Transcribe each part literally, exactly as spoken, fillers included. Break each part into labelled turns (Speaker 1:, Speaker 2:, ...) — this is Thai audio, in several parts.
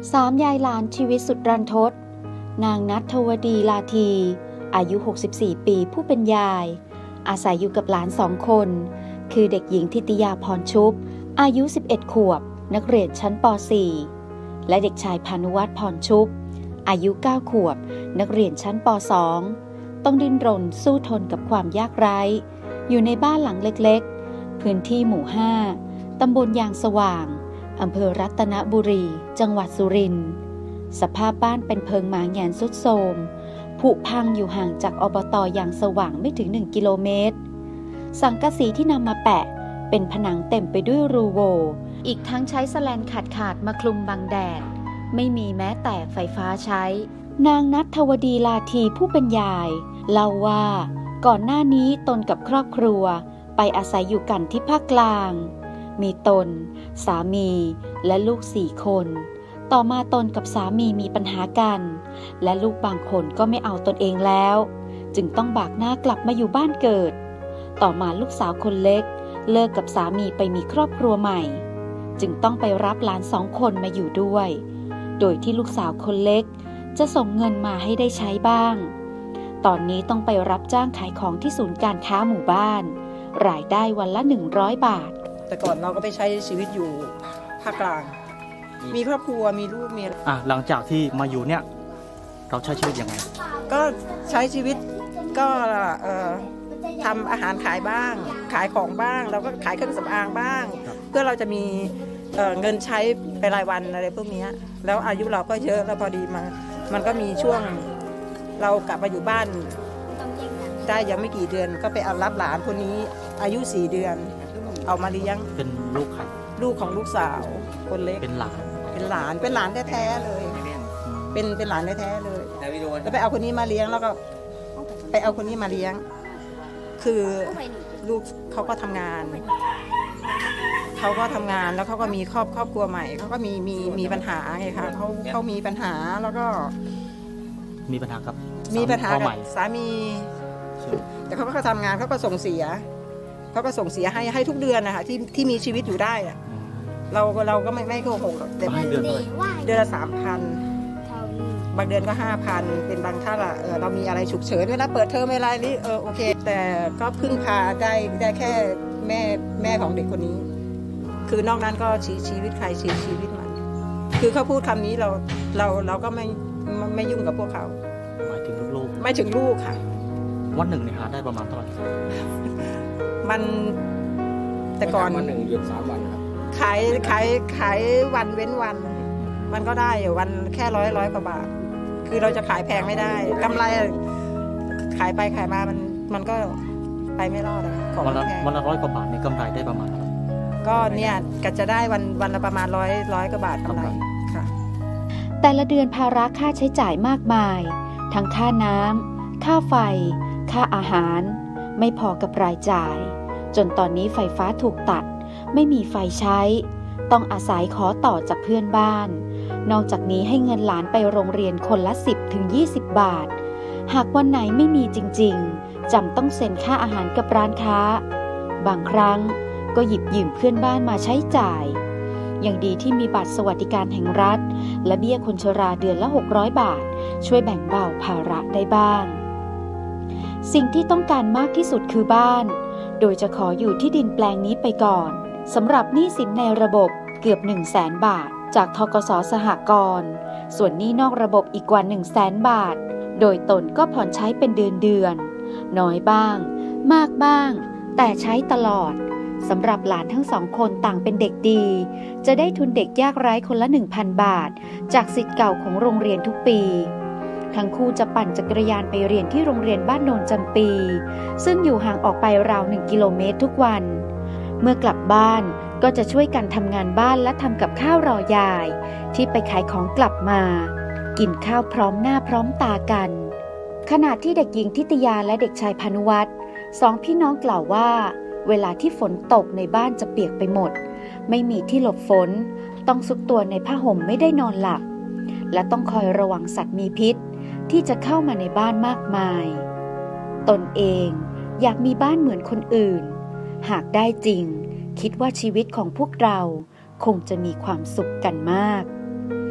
Speaker 1: สามยายหลานชีวิตสุดรันทดนางณัฐวดีลาทีอายุหกสิบสี่ปีผู้เป็นยายอาศัยอยู่กับหลานสองคนคือเด็กหญิงทิติยาพรชุบอายุสิบเอ็ดขวบนักเรียนชั้นป .สี่ และเด็กชายพานุวัฒน์พรชุบอายุเก้าขวบนักเรียนชั้นป .สอง ต้องดิ้นรนสู้ทนกับความยากไร้อยู่ในบ้านหลังเล็กๆพื้นที่หมู่ห้าตำบลยางสว่างอำเภอรัตนบุรีจังหวัดสุรินทร์สภาพบ้านเป็นเพิงหมาแหงนทรุดโทรมผุพังอยู่ห่างจากอบต.ยางสว่างไม่ถึงหนึ่งกิโลเมตรสังกะสีที่นำมาแปะเป็นผนังเต็มไปด้วยรูโหว่อีกทั้งใช้แสแลนขาดขาดมาคลุมบังแดดไม่มีแม้แต่ไฟฟ้าใช้นางณัฐวดีลาทีผู้เป็นยายเล่าว่าก่อนหน้านี้ตนกับครอบครัวไปอาศัยอยู่กันที่ภาคกลางมีตนสามีและลูกสี่คนต่อมาตนกับสามีมีปัญหากันและลูกบางคนก็ไม่เอาตนเองแล้วจึงต้องบากหน้ากลับมาอยู่บ้านเกิดต่อมาลูกสาวคนเล็กเลิกกับสามีไปมีครอบครัวใหม่จึงต้องไปรับหลานสองคนมาอยู่ด้วยโดยที่ลูกสาวคนเล็กจะส่งเงินมาให้ได้ใช้บ้างตอนนี้ต้องไปรับจ้างขายของที่ศูนย์การค้าหมู่บ้านรายได้วันละหนึ่งร้อยบาท
Speaker 2: แต่ก่อนเราก็ไปใช้ชีวิตอยู่ภาคกลางมีครอบครัวมีลูกมี
Speaker 3: อ่ะหลังจากที่มาอยู่เนี่ยเราใช้ชีวิตยังไง
Speaker 2: ก็ใช้ชีวิตก็เอ่อทำอาหารขายบ้างขายของบ้างเราก็ขายเครื่องสำอางบ้างเพื่อเราจะมีเอ่อเงินใช้ไปรายวันอะไรพวกนี้แล้วอายุเราก็เยอะแล้วพอดีมามันก็มีช่วงเรากลับมาอยู่บ้านได้ยังไม่กี่เดือนก็ไปเอารับหลานคนนี้อายุสี่เดือนเอามาเลี้ยง
Speaker 3: เป็นลูกใคร
Speaker 2: ลูกของลูกสาวคนเล็ก
Speaker 3: เป็นหลาน
Speaker 2: เป็นหลานเป็นหลานแท้ๆเลยเป็นเป็นหลานแท้ๆเลยแล้วไปเอาคนนี้มาเลี้ยงแล้วก็ไปเอาคนนี้มาเลี้ยงคือลูกเขาก็ทำงานเขาก็ทำงานแล้วเขาก็มีครอบครอบครัวใหม่เขาก็มีมีมีปัญหาไงคะเขาเขามีปัญหาแล้วก็
Speaker 3: มีปัญหากับ
Speaker 2: มีปัญหากับสามีแต่เขาก็ทำงานเขาก็ส่งเสียเขาก็ส่งเสียให้ให้ทุกเดือนนะคะที่ที่มีชีวิตอยู่ได้อะเราเราก็ไม่ไม่โกหกหรอกแต่
Speaker 3: เดือน
Speaker 2: เดือนละสามพันบางเดือนก็ห้าพันเป็นบางท่าละเออเรามีอะไรฉุกเฉินเวลาเปิดเทอมอะไรนี่เออโอเคแต่ก็พึ่งพาได้ได้แค่แม่แม่ของเด็กคนนี้คือนอกนั้นก็ชีชีวิตใครชีชีวิตมันคือเขาพูดคำนี้เราเราเราก็ไม่ไม่ยุ่งกับพวกเขา
Speaker 3: หมายถึงลูก
Speaker 2: ไม่ถึงลูกค่ะ
Speaker 3: วันหนึ่งเนี่ยหาได้ประมาณเท่าไหร่
Speaker 2: มันแต่ก่อน
Speaker 4: วันหนึ่งเดือนสามวันครับ
Speaker 2: ขายขายขายวันเว้นวันมันก็ได้อยู่วันแค่ร้อยร้อยกว่าบาทคือเราจะขายแพงไม่ได้กำไรขายไปขายมามันมันก็ไปไม่รอดอะ
Speaker 3: ของวันละวันละร้อยกว่าบาทนี่กำไรได้ประมาณ
Speaker 2: ก็เนี่ยก็จะได้วันวันละประมาณร้อยร้อยกว่าบาทกำไรค่ะ
Speaker 1: แต่ละเดือนภาระค่าใช้จ่ายมากมายทั้งค่าน้ำค่าไฟค่าอาหารไม่พอกับรายจ่ายจนตอนนี้ไฟฟ้าถูกตัดไม่มีไฟใช้ต้องอาศัยขอต่อจากเพื่อนบ้านนอกจากนี้ให้เงินหลานไปโรงเรียนคนละ สิบถึงยี่สิบ บาทหากวันไหนไม่มีจริงๆจำต้องเซ็นค่าอาหารกับร้านค้าบางครั้งก็หยิบยืมเพื่อนบ้านมาใช้จ่ายอย่างดีที่มีบัตรสวัสดิการแห่งรัฐและเบี้ยคนชราเดือนละหกร้อยบาทช่วยแบ่งเบาภาระได้บ้างสิ่งที่ต้องการมากที่สุดคือบ้านโดยจะขออยู่ที่ดินแปลงนี้ไปก่อนสำหรับหนี้สินในระบบเกือบ หนึ่งแสน บาทจากธกส.สหกรณ์ส่วนหนี้นอกระบบอีกกว่า หนึ่งแสน บาทโดยตนก็ผ่อนใช้เป็นเดือนเดือนน้อยบ้างมากบ้างแต่ใช้ตลอดสำหรับหลานทั้งสองคนต่างเป็นเด็กดีจะได้ทุนเด็กยากไร้คนละ หนึ่งพัน บาทจากศิษย์เก่าของโรงเรียนทุกปีทั้งคู่จะปั่นจักรยานไปเรียนที่โรงเรียนบ้านโนนจำปีซึ่งอยู่ห่างออกไปราวหนึ่งกิโลเมตรทุกวันเมื่อกลับบ้านก็จะช่วยกันทำงานบ้านและทำกับข้าวรอยายที่ไปขายของกลับมากินข้าวพร้อมหน้าพร้อมตากันขณะที่เด็กหญิงทิติยาและเด็กชายพานุวัฒน์สองพี่น้องกล่าวว่าเวลาที่ฝนตกในบ้านจะเปียกไปหมดไม่มีที่หลบฝนต้องซุกตัวในผ้าห่มไม่ได้นอนหลับและต้องคอยระวังสัตว์มีพิษที่จะเข้ามาในบ้านมากมายตนเองอยากมีบ้านเหมือนคนอื่นหากได้จริงคิดว่าชีวิตของพวกเราคงจะมีความสุขกันมาก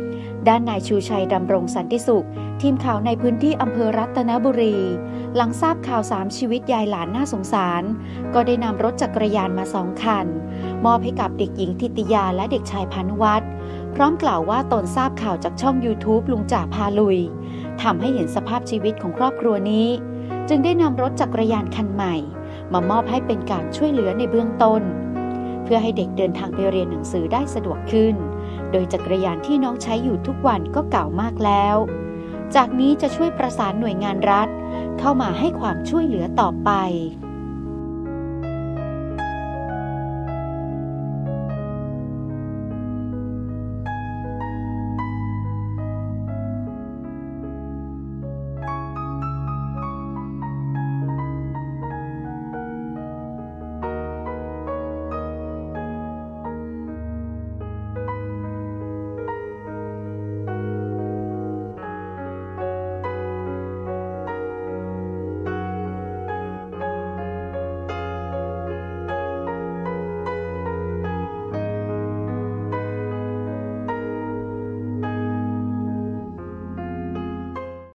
Speaker 1: ด้านนายชูชัยดำรงสันติสุขทีมข่าวในพื้นที่อำเภอรัตนบุรีหลังทราบข่าวสามชีวิตยายหลานน่าสงสารก็ได้นำรถจักรยานมาสองคันมอบให้กับเด็กหญิงทิติยาและเด็กชายพานุวัฒน์พร้อมกล่าวว่าตนทราบข่าวจากช่อง YouTube ลุงจ่าพาลุยทำให้เห็นสภาพชีวิตของครอบครัวนี้จึงได้นำรถจักรยานคันใหม่มามอบให้เป็นการช่วยเหลือในเบื้องต้นเพื่อให้เด็กเดินทางไปเรียนหนังสือได้สะดวกขึ้นโดยจักรยานที่น้องใช้อยู่ทุกวันก็เก่ามากแล้วจากนี้จะช่วยประสานหน่วยงานรัฐเข้ามาให้ความช่วยเหลือต่อไป